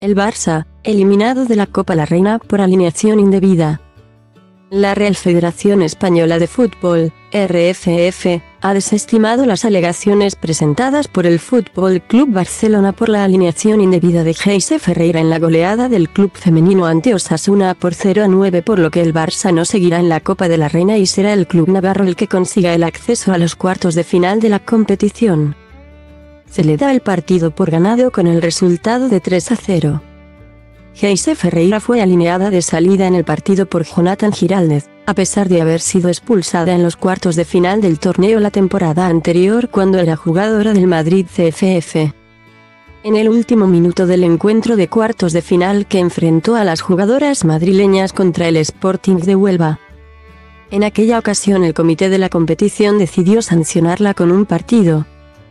El Barça, eliminado de la Copa La Reina por alineación indebida. La Real Federación Española de Fútbol, RFF, ha desestimado las alegaciones presentadas por el Fútbol Club Barcelona por la alineación indebida de Geise Ferreira en la goleada del club femenino ante Osasuna por 0-9, por lo que el Barça no seguirá en la Copa de la Reina y será el club navarro el que consiga el acceso a los cuartos de final de la competición. Se le da el partido por ganado con el resultado de 3-0. Geise Ferreira fue alineada de salida en el partido por Jonathan Giraldez, a pesar de haber sido expulsada en los cuartos de final del torneo la temporada anterior cuando era jugadora del Madrid CFF. En el último minuto del encuentro de cuartos de final que enfrentó a las jugadoras madrileñas contra el Sporting de Huelva. En aquella ocasión el comité de la competición decidió sancionarla con un partido,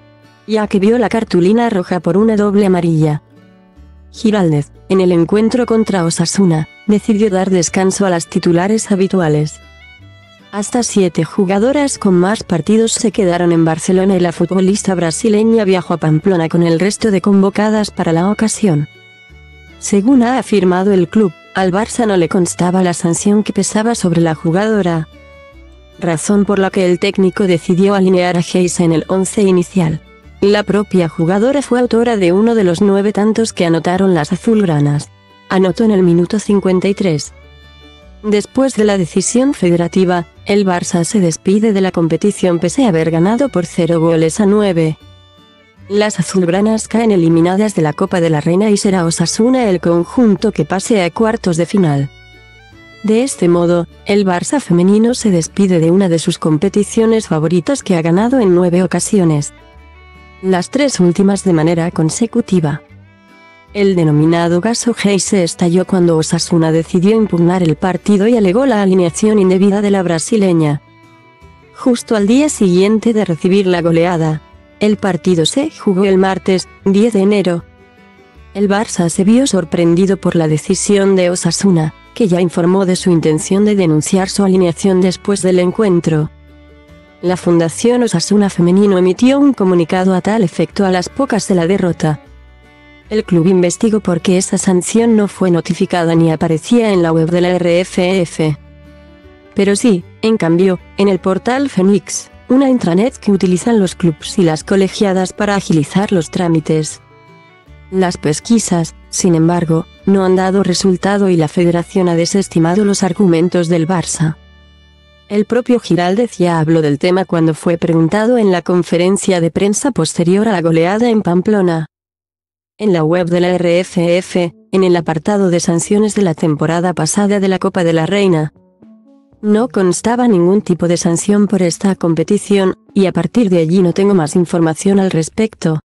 ya que vio la cartulina roja por una doble amarilla. Giraldez, en el encuentro contra Osasuna, decidió dar descanso a las titulares habituales. Hasta 7 jugadoras con más partidos se quedaron en Barcelona y la futbolista brasileña viajó a Pamplona con el resto de convocadas para la ocasión. Según ha afirmado el club, al Barça no le constaba la sanción que pesaba sobre la jugadora, razón por la que el técnico decidió alinear a Geise en el 11 inicial. La propia jugadora fue autora de uno de los 9 tantos que anotaron las azulgranas. Anotó en el minuto 53. Después de la decisión federativa, el Barça se despide de la competición pese a haber ganado por 0-9. Las azulgranas caen eliminadas de la Copa de la Reina y será Osasuna el conjunto que pase a cuartos de final. De este modo, el Barça femenino se despide de una de sus competiciones favoritas que ha ganado en 9 ocasiones. Las 3 últimas de manera consecutiva. El denominado caso Geise estalló cuando Osasuna decidió impugnar el partido y alegó la alineación indebida de la brasileña. Justo al día siguiente de recibir la goleada, el partido se jugó el martes, 10 de enero. El Barça se vio sorprendido por la decisión de Osasuna, que ya informó de su intención de denunciar su alineación después del encuentro. La Fundación Osasuna Femenino emitió un comunicado a tal efecto a las pocas de la derrota. El club investigó por qué esa sanción no fue notificada ni aparecía en la web de la RFF. Pero sí, en cambio, en el portal Fenix, una intranet que utilizan los clubs y las colegiadas para agilizar los trámites. Las pesquisas, sin embargo, no han dado resultado y la federación ha desestimado los argumentos del Barça. El propio Giraldez ya habló del tema cuando fue preguntado en la conferencia de prensa posterior a la goleada en Pamplona. En la web de la RFF, en el apartado de sanciones de la temporada pasada de la Copa de la Reina, no constaba ningún tipo de sanción por esta competición, y a partir de allí no tengo más información al respecto.